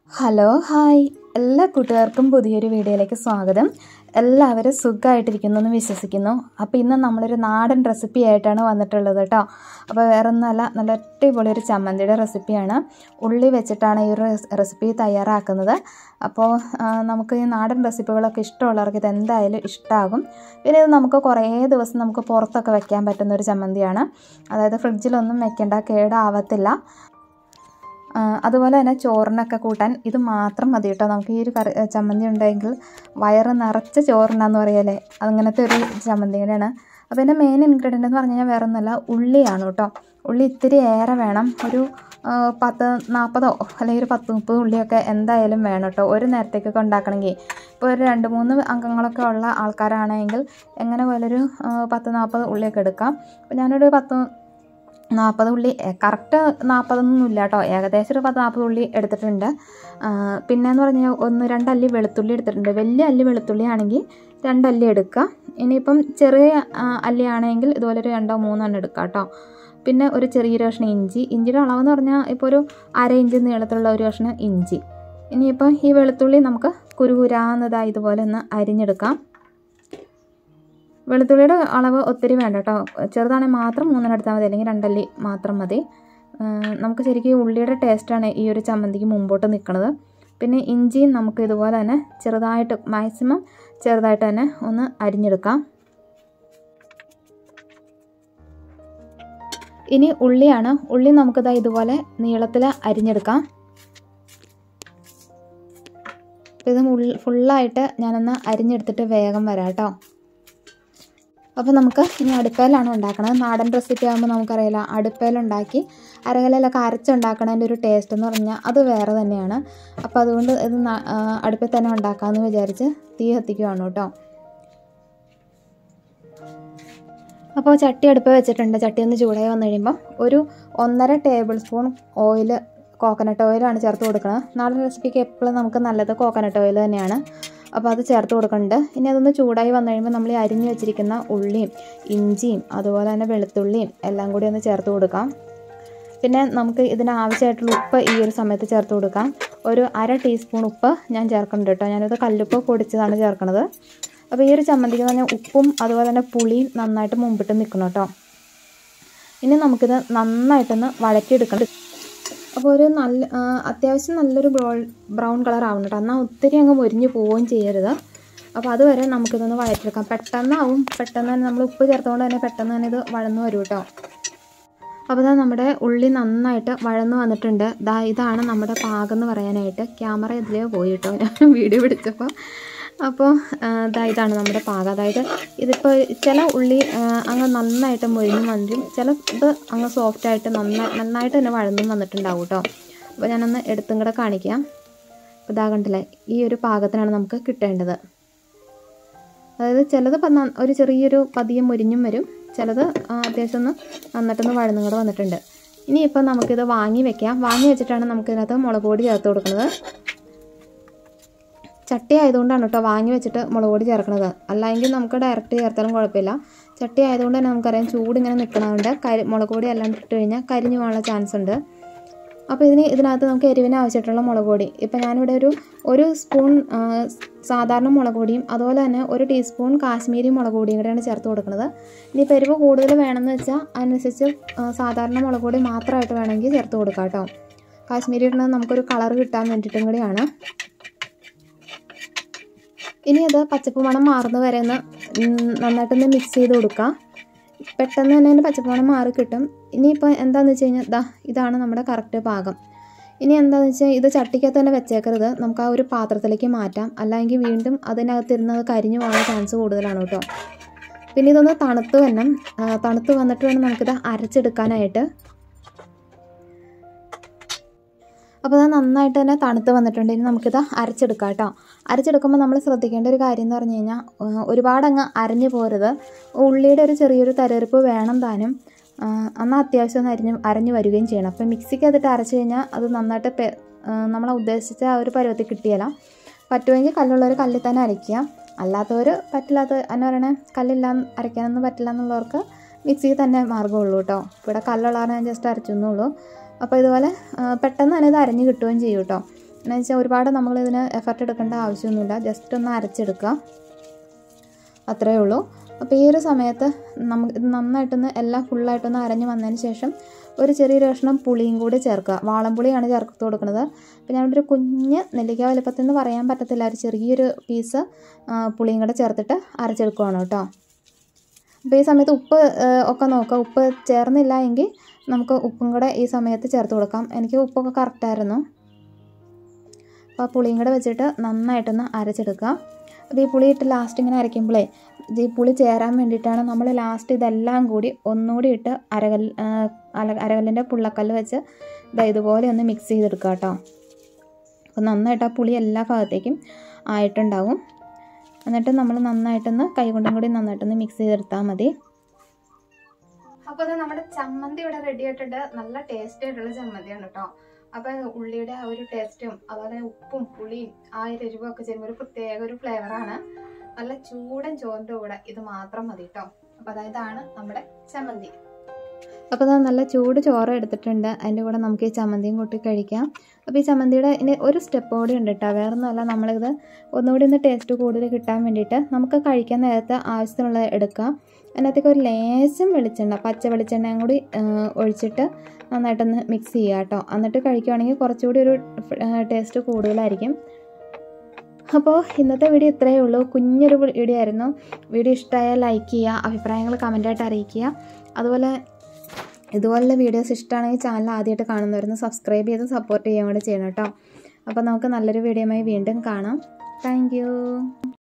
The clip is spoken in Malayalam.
ഹലോ ഹായ് എല്ലാ കൂട്ടുകാർക്കും പുതിയൊരു വീഡിയോയിലേക്ക് സ്വാഗതം. എല്ലാവരും സുഖമായിട്ടിരിക്കുന്നു എന്ന് വിശ്വസിക്കുന്നു. അപ്പോൾ ഇന്ന് നമ്മളൊരു നാടൻ റെസിപ്പി ആയിട്ടാണ് വന്നിട്ടുള്ളത് കേട്ടോ. അപ്പോൾ വേറെ ഒന്നുമല്ല, നല്ല അടിപൊളി ഒരു ചമ്മന്തിയുടെ റെസിപ്പിയാണ്. ഉള്ളി വെച്ചിട്ടാണ് ഈ ഒരു റെസിപ്പി തയ്യാറാക്കുന്നത്. അപ്പോൾ നമുക്ക് ഈ നാടൻ റെസിപ്പികളൊക്കെ ഇഷ്ടമുള്ളവർക്ക് ഇത് എന്തായാലും ഇഷ്ടമാകും. പിന്നെ ഇത് നമുക്ക് കുറേ ദിവസം നമുക്ക് പുറത്തൊക്കെ വെക്കാൻ പറ്റുന്ന ഒരു ചമ്മന്തിയാണ്. അതായത് ഫ്രിഡ്ജിലൊന്നും വെക്കേണ്ട, കേടാവത്തില്ല. അതുപോലെ തന്നെ ചോറിനൊക്കെ കൂട്ടാൻ ഇത് മാത്രം മതി കേട്ടോ. നമുക്ക് ഈ ഒരു ചമ്മന്തി ഉണ്ടെങ്കിൽ വയറ് നിറച്ച ചോറുണ്ടാന്ന് പറയല്ലേ, അങ്ങനത്തെ ഒരു ചമ്മന്തി കൂടെയാണ്. അപ്പോൾ എൻ്റെ മെയിൻ ഇൻഗ്രീഡിയൻ്റ് എന്ന് പറഞ്ഞു കഴിഞ്ഞാൽ വേറെ ഒന്നുമല്ല, ഉള്ളിയാണ് കേട്ടോ. ഉള്ളി ഇത്തിരി ഏറെ വേണം. ഒരു 10-40 അല്ലെങ്കിൽ ഒരു 10-30 ഉള്ളിയൊക്കെ എന്തായാലും വേണം കേട്ടോ, ഒരു നേരത്തേക്കൊക്കെ ഉണ്ടാക്കണമെങ്കിൽ. ഇപ്പോൾ ഒരു 2-3 അംഗങ്ങളൊക്കെ ഉള്ള ആൾക്കാരാണെങ്കിൽ എങ്ങനെ പോലെ ഒരു 10-40 ഉള്ളിയൊക്കെ എടുക്കാം. അപ്പോൾ ഞാനൊരു 10-40 ഉള്ളി, കറക്റ്റ് 40 ഇല്ല കേട്ടോ, ഏകദേശം ഒരു 10-40 ഉള്ളി എടുത്തിട്ടുണ്ട്. പിന്നെയെന്ന് പറഞ്ഞാൽ 1-2 അല്ലി വെളുത്തുള്ളി എടുത്തിട്ടുണ്ട്. വലിയ അല്ലി വെളുത്തുള്ളി ആണെങ്കിൽ 2 അല്ലി എടുക്കുക. ഇനിയിപ്പം ചെറിയ അല്ലി ആണെങ്കിൽ ഇതുപോലെ ഒരു 2-3 എടുക്കുക കേട്ടോ. പിന്നെ ഒരു ചെറിയൊരു കഷ്ണം ഇഞ്ചി. ഇഞ്ചിയുടെ അളവെന്ന് പറഞ്ഞാൽ ഇപ്പോൾ ഒരു 1/2 ഇഞ്ച് നീളത്തിലുള്ള ഒരു കഷ്ണം ഇഞ്ചി. ഇനിയിപ്പോൾ ഈ വെളുത്തുള്ളി നമുക്ക് കുരുകുരാന്നതായി ഇതുപോലെ ഒന്ന് അരിഞ്ഞെടുക്കാം. വെളുത്തുള്ളിയുടെ അളവ് ഒത്തിരി വേണ്ട കേട്ടോ, ചെറുതാണെങ്കിൽ മാത്രം 3 എടുത്താൽ മതി, അല്ലെങ്കിൽ 2 അല്ലി മാത്രം മതി. നമുക്ക് ശരിക്കും ഉള്ളിയുടെ ടേസ്റ്റാണ് ഈ ഒരു ചമ്മന്തിക്ക് മുമ്പോട്ട് നിൽക്കുന്നത്. പിന്നെ ഇഞ്ചിയും നമുക്ക് ഇതുപോലെ തന്നെ ചെറുതായിട്ട്, മാക്സിമം ചെറുതായിട്ട് തന്നെ ഒന്ന് അരിഞ്ഞെടുക്കാം. ഇനി ഉള്ളിയാണ്. ഉള്ളി നമുക്കിതാ ഇതുപോലെ നീളത്തിൽ അരിഞ്ഞെടുക്കാം. ഇത് ഫുള്ളായിട്ട് ഞാനൊന്ന് അരിഞ്ഞെടുത്തിട്ട് വേഗം വരാം കേട്ടോ. അപ്പോൾ നമുക്ക് ഇനി അടുപ്പയിലാണ് ഉണ്ടാക്കുന്നത്. നാടൻ റെസിപ്പി ആകുമ്പോൾ നമുക്കറിയില്ല, അടുപ്പയിലുണ്ടാക്കി അരകലയിലൊക്കെ അരച്ചുണ്ടാക്കണതിൻ്റെ ഒരു ടേസ്റ്റ് എന്ന് പറഞ്ഞാൽ അത് വേറെ തന്നെയാണ്. അപ്പോൾ അതുകൊണ്ട് ഇത് അടുപ്പിൽ തന്നെ ഉണ്ടാക്കാമെന്ന് വിചാരിച്ച് തീ കത്തിക്കുവാണ് കേട്ടോ. അപ്പോൾ ചട്ടി അടുപ്പ് വെച്ചിട്ടുണ്ട്. ചട്ടി ഒന്ന് ചൂടായി വന്നു കഴിയുമ്പം ഒരു 1.5 ടേബിൾ സ്പൂൺ ഓയിൽ, കോക്കനട്ട് ഓയിലാണ് ചേർത്ത് കൊടുക്കുന്നത്. നാടൻ റെസിപ്പിക്ക് എപ്പോഴും നമുക്ക് നല്ലത് കോക്കനട്ട് ഓയിൽ തന്നെയാണ്. അപ്പോൾ അത് ചേർത്ത് കൊടുക്കുന്നുണ്ട്. ഇനി അതൊന്ന് ചൂടായി വന്നു കഴിയുമ്പോൾ നമ്മൾ ഈ അരിഞ്ഞു വെച്ചിരിക്കുന്ന ഉള്ളിയും ഇഞ്ചിയും അതുപോലെ തന്നെ വെളുത്തുള്ളിയും എല്ലാം കൂടി ഒന്ന് ചേർത്ത് കൊടുക്കാം. പിന്നെ നമുക്ക് ഇതിനാവശ്യമായിട്ടുള്ള ഉപ്പ് ഈ ഒരു സമയത്ത് ചേർത്ത് കൊടുക്കാം. ഒരു 1/2 ടീസ്പൂൺ ഉപ്പ് ഞാൻ ചേർക്കുന്നുണ്ട് കേട്ടോ. ഞാനിത് കല്ലുപ്പ് പൊടിച്ചതാണ് ചേർക്കുന്നത്. അപ്പോൾ ഈ ഒരു ചമ്മന്തിക്ക് പറഞ്ഞാൽ ഉപ്പും അതുപോലെ തന്നെ പുളിയും നന്നായിട്ട് മുമ്പിട്ട് നിൽക്കണം കേട്ടോ. ഇനി നമുക്കിത് നന്നായിട്ടൊന്ന് വഴറ്റിയെടുക്കണം. അപ്പോൾ ഒരു അത്യാവശ്യം നല്ലൊരു ബ്രൗൺ കളർ ആവണം കേട്ടോ, എന്നാൽ ഒത്തിരി അങ്ങ് മൊരിഞ്ഞ് പോവുകയും ചെയ്യരുത്. അപ്പോൾ അതുവരെ നമുക്കിതൊന്ന് വഴറ്റിയെടുക്കാം. പെട്ടെന്ന് തന്നെ നമ്മൾ ഉപ്പ് ചേർത്തുകൊണ്ട് തന്നെ പെട്ടെന്ന് തന്നെ ഇത് വഴന്ന് വരും കേട്ടോ. അപ്പോൾ നമ്മുടെ ഉള്ളി നന്നായിട്ട് വഴന്ന് വന്നിട്ടുണ്ട്. ഇതാണ് നമ്മുടെ പാകം എന്ന് പറയാനായിട്ട്. ക്യാമറ ഇതിലേ പോയി കേട്ടോ, ഞാൻ വീഡിയോ പിടിച്ചപ്പോൾ. അപ്പോൾ ഇതാണ് നമ്മുടെ പാകം. അതായത് ഇതിപ്പോൾ ചില ഉള്ളി അങ്ങ് നന്നായിട്ട് മൊരിഞ്ഞ് വരും, ചില ഇത് അങ്ങ് സോഫ്റ്റായിട്ട് നന്നായിട്ട് തന്നെ വഴന്നും വന്നിട്ടുണ്ടാവും കേട്ടോ. അപ്പോൾ ഞാനൊന്ന് എടുത്തും കൂടെ കാണിക്കാം. അപ്പോൾ കണ്ടില്ലേ, ഈ ഒരു പാകത്തിനാണ് നമുക്ക് കിട്ടേണ്ടത്. അതായത് ചിലത് ഒരു ചെറിയൊരു പതിയെ മൊരിഞ്ഞും വരും, ചിലത് അത്യാവശ്യം ഒന്ന് നന്നിട്ടൊന്ന് വഴന്നും കൂടെ വന്നിട്ടുണ്ട്. ഇനിയിപ്പോൾ നമുക്കിത് വാങ്ങി വെക്കാം. വാങ്ങി വെച്ചിട്ടാണ് നമുക്കിതിനകത്ത് മുളക് പൊടി ചേർത്ത് കൊടുക്കുന്നത്. ചട്ടി ആയതുകൊണ്ടാണ് കേട്ടോ വാങ്ങി വെച്ചിട്ട് മുളക് പൊടി ചേർക്കുന്നത്. അല്ലെങ്കിൽ നമുക്ക് ഡയറക്റ്റ് ചേർത്താലും കുഴപ്പമില്ല. ചട്ടി ആയതുകൊണ്ട് തന്നെ നമുക്കറിയാം ചൂടിങ്ങനെ നിൽക്കണതുകൊണ്ട് മുളക് പൊടി അല്ലാണ്ട് ഇട്ട് കഴിഞ്ഞാൽ കരിഞ്ഞു പോകാനുള്ള ചാൻസ് ഉണ്ട്. അപ്പോൾ ഇതിനകത്ത് നമുക്ക് എരിവിന് ആവശ്യമായിട്ടുള്ള മുളക് പൊടി, ഇപ്പോൾ ഞാനിവിടെ ഒരു സ്പൂൺ സാധാരണ മുളക് പൊടിയും അതുപോലെ തന്നെ 1 ടീസ്പൂൺ കാശ്മീരി മുളക് പൊടിയും കൂടെയാണ് ചേർത്ത് കൊടുക്കുന്നത്. ഇനിയിപ്പോൾ എരിവ് കൂടുതൽ വേണമെന്ന് വെച്ചാൽ അതിനനുസരിച്ച് സാധാരണ മുളക് പൊടി മാത്രമായിട്ട് വേണമെങ്കിൽ ചേർത്ത് കൊടുക്കാം കേട്ടോ. കാശ്മീരി ഇടുന്നത് നമുക്കൊരു കളർ കിട്ടാൻ വേണ്ടിയിട്ടും കൂടിയാണ്. ഇനി അത് പച്ചപ്പ് മണം മാറുന്ന വരെ ഒന്ന് നന്നായിട്ടൊന്ന് മിക്സ് ചെയ്ത് കൊടുക്കാം. പെട്ടെന്ന് തന്നെ അതിൻ്റെ പച്ചപ്പ് മണം മാറി കിട്ടും. ഇനിയിപ്പോൾ എന്താണെന്ന് വെച്ച് കഴിഞ്ഞാൽ ഇതാണ് നമ്മുടെ കറക്റ്റ് പാകം. ഇനി എന്താണെന്ന് വെച്ചാൽ ഇത് ചട്ടിക്കകത്ത് തന്നെ വെച്ചേക്കരുത്, നമുക്ക് ആ ഒരു പാത്രത്തിലേക്ക് മാറ്റാം. അല്ലെങ്കിൽ വീണ്ടും അതിനകത്തിരുന്നത് കരിഞ്ഞു പോകാനുള്ള ചാൻസ് കൂടുതലാണ് കേട്ടോ. പിന്നെ ഇതൊന്ന് തണുത്ത് വന്നിട്ട് വേണം നമുക്കിത് അരച്ചെടുക്കാനായിട്ട്. അപ്പോൾ അത് നന്നായിട്ട് തന്നെ തണുത്ത് വന്നിട്ടുണ്ട്. ഇനി നമുക്കിത് അരച്ചെടുക്കാം കേട്ടോ. അരച്ചെടുക്കുമ്പോൾ നമ്മൾ ശ്രദ്ധിക്കേണ്ട ഒരു കാര്യം എന്ന് പറഞ്ഞു കഴിഞ്ഞാൽ ഒരുപാട് അങ്ങ് അരഞ്ഞു പോരുത്. ഉള്ളിയുടെ ഒരു ചെറിയൊരു തരരിപ്പ് വേണം താനും, എന്നാൽ അത്യാവശ്യം അരഞ്ഞു വരികയും ചെയ്യണം. അപ്പോൾ മിക്സിക്കകത്തിട്ട് അരച്ച് കഴിഞ്ഞാൽ അത് നന്നായിട്ട് നമ്മളെ ഉദ്ദേശിച്ച ആ ഒരു പരുവത്തിൽ കിട്ടിയല്ല. പറ്റുമെങ്കിൽ കല്ലുള്ളവർ കല്ലിൽ തന്നെ അരയ്ക്കുക. അല്ലാത്തവർ എന്ന് പറയണേ അരയ്ക്കാനൊന്നും പറ്റില്ല എന്നുള്ളവർക്ക് മിക്സിയിൽ തന്നെ മാർഗ്ഗമുള്ളൂ കേട്ടോ. ഇവിടെ കല്ലുള്ളവരെ ഞാൻ ജസ്റ്റ് അരച്ചെന്നുള്ളൂ. അപ്പോൾ ഇതുപോലെ പെട്ടെന്ന് തന്നെ ഇത് അരഞ്ഞ് കിട്ടുകയും ചെയ്യും കേട്ടോ. എന്ന് വെച്ചാൽ ഒരുപാട് നമ്മളിതിന് എഫർട്ട് എടുക്കേണ്ട ആവശ്യമൊന്നുമില്ല, ജസ്റ്റ് ഒന്ന് അരച്ചെടുക്കുക, അത്രയേ ഉള്ളൂ. അപ്പോൾ ഈ ഒരു സമയത്ത് നമുക്ക് ഇത് നന്നായിട്ടൊന്ന് എല്ലാം ഫുള്ളായിട്ടൊന്ന് അരഞ്ഞ് വന്നതിന് ശേഷം ഒരു ചെറിയൊരു കഷ്ണം പുളിയും കൂടി ചേർക്കുക. വാളംപുളിയാണ് ചേർത്ത് കൊടുക്കുന്നത്. അപ്പോൾ ഞാനിവിടെ ഒരു കുഞ്ഞ് നെല്ലിക്ക വലുപ്പത്തിൽ നിന്ന് പറയാൻ പറ്റത്തില്ല, ഒരു ചെറിയൊരു പീസ് പുളിയും കൂടെ ചേർത്തിട്ട് അരച്ചെടുക്കുകയാണ് കേട്ടോ. അപ്പോൾ ഈ സമയത്ത് ഉപ്പ് ഒക്കെ നോക്കുക. ഉപ്പ് ചേർന്നില്ല എങ്കിൽ നമുക്ക് ഉപ്പും കൂടെ ഈ സമയത്ത് ചേർത്ത് കൊടുക്കാം. എനിക്ക് ഉപ്പൊക്കെ കറക്റ്റായിരുന്നു. അപ്പോൾ ആ പുളിയും കൂടെ വെച്ചിട്ട് നന്നായിട്ടൊന്ന് അരച്ചെടുക്കുക. അപ്പോൾ ഈ പുളി ഇട്ട് ലാസ്റ്റ് ഇങ്ങനെ അരയ്ക്കുമ്പോഴേ ഈ പുളി ചേരാൻ വേണ്ടിയിട്ടാണ് നമ്മൾ ലാസ്റ്റ് ഇതെല്ലാം കൂടി ഒന്നുകൂടി ഇട്ട് അരകല്ലിൻ്റെ പുള്ളക്കല്ല് വെച്ച് ഇതുപോലെ ഒന്ന് മിക്സ് ചെയ്തെടുക്കുക കേട്ടോ. അപ്പോൾ നന്നായിട്ട് ആ പുളി എല്ലാ ഭാഗത്തേക്കും ആയിട്ടുണ്ടാവും. എന്നിട്ട് നമ്മൾ നന്നായിട്ടൊന്ന് കൈകൊണ്ടും കൂടി നന്നായിട്ടൊന്ന് മിക്സ് ചെയ്തെടുത്താൽ മതി. അപ്പോൾ അത് നമ്മുടെ ചമ്മന്തി ഇവിടെ റെഡി ആയിട്ടുണ്ട്. നല്ല ടേസ്റ്റി ആയിട്ടുള്ള ചമ്മന്തിയാണ് കേട്ടോ. അപ്പോൾ ഉള്ളിയുടെ ആ ഒരു ടേസ്റ്റും അതുപോലെ ഉപ്പും പുളിയും ആ ഒരു എരിവൊക്കെ ചേരുമ്പോൾ ഒരു പ്രത്യേക ഒരു ഫ്ലേവറാണ്. നല്ല ചൂടൻ ചോറിൻ്റെ കൂടെ ഇത് മാത്രം മതി കേട്ടോ. അപ്പോൾ അതായതാണ് നമ്മുടെ ചമ്മന്തി. അപ്പോൾ അത് നല്ല ചൂട് ചോറ് എടുത്തിട്ടുണ്ട്, അതിൻ്റെ കൂടെ നമുക്ക് ഈ ചമ്മന്തിയും കൂട്ടി കഴിക്കാം. അപ്പോൾ ഈ ചമ്മന്തിയുടെ ഇനി ഒരു സ്റ്റെപ്പ് കൂടി ഉണ്ട് കേട്ടോ. വേറെ ഒന്നുമല്ല, നമ്മളിത് ഒന്നുകൂടി ഒന്ന് ടേസ്റ്റ് കൂടുതൽ കിട്ടാൻ വേണ്ടിയിട്ട് നമുക്ക് കഴിക്കാൻ നേരത്തെ ആവശ്യത്തിനുള്ള എടുക്കാം. അതിനകത്തേക്ക് ഒരു ലേശം വെളിച്ചെണ്ണ, പച്ച വെളിച്ചെണ്ണയും കൂടി ഒഴിച്ചിട്ട് നന്നായിട്ടൊന്ന് മിക്സ് ചെയ്യുക കേട്ടോ. എന്നിട്ട് കഴിക്കുകയാണെങ്കിൽ കുറച്ചുകൂടി ഒരു ടേസ്റ്റ് കൂടുതലായിരിക്കും. അപ്പോൾ ഇന്നത്തെ വീഡിയോ ഇത്രയേ ഉള്ളൂ. കുഞ്ഞൊരു വീഡിയോ ആയിരുന്നു. വീഡിയോ ഇഷ്ടമായാൽ ലൈക്ക് ചെയ്യുക, അഭിപ്രായങ്ങൾ കമൻറ്റായിട്ട് അറിയിക്കുക. അതുപോലെ ഇതുപോലുള്ള വീഡിയോസ് ഇഷ്ടമാണെങ്കിൽ ചാനൽ ആദ്യമായിട്ട് കാണുന്നവരുന്ന് സബ്സ്ക്രൈബ് ചെയ്ത് സപ്പോർട്ട് ചെയ്യാൻ കൂടി ചെയ്യണം കേട്ടോ. അപ്പോൾ നമുക്ക് നല്ലൊരു വീഡിയോയുമായി വീണ്ടും കാണാം. താങ്ക്